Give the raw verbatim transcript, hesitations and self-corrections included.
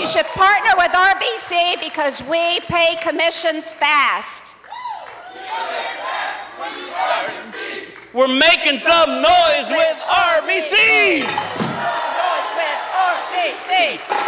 You should partner with R B C because we pay commissions fast. We're making some noise with R B C! Noise with R B C!